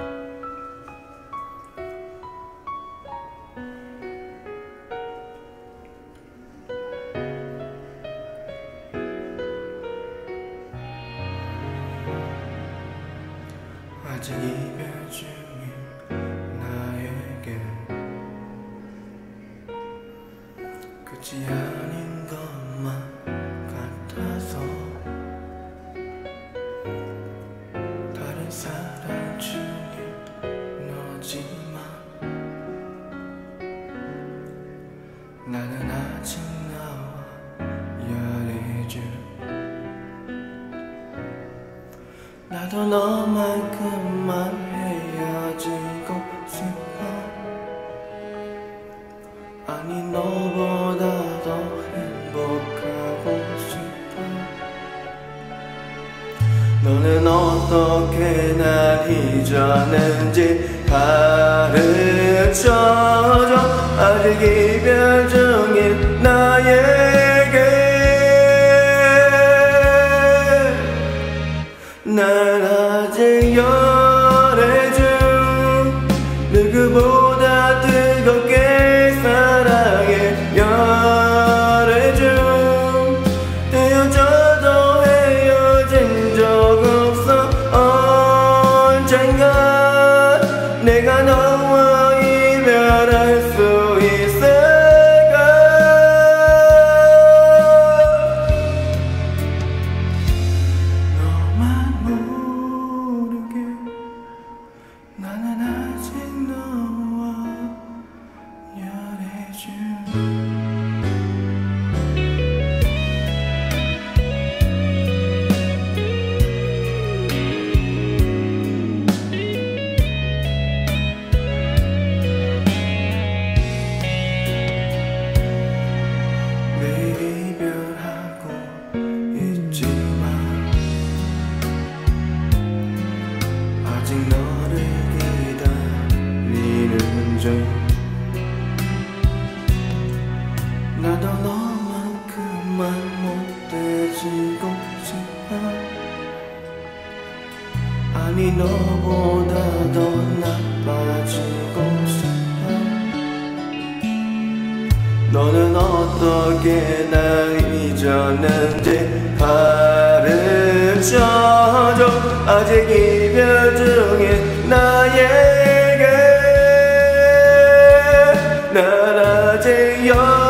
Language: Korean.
아직 이별 중인 나에게 끝이 아닌 것만 같아서 다른 사람 중에 너지만 나는 아직 나와 yar해줄 나도 너만큼만 헤어지고 싶어. 아니 너보다 더 행복하고 싶어. 너는 어떻게 날 잊었는지 가르쳐줘. 아직 이별 중인 나에게 날 아직 열애줘. 누구보다 뜨겁게 사랑해 열애줘. 헤어져도 헤어진 적 없어. 언젠가 내가 너와 이별할 수 있을까. 너만 모르게 나는 아직 너와 yar해줄. 매일 이별하고 있지만 아직 너를 기다리는 중. 나도 너만큼만 못돼지고 싶어. 아니 너보다 더 나빠지고 싶어. 너는 어떻게 날 잊었는지 가르쳐줘. 아직 이별 중인 나에게 날 아직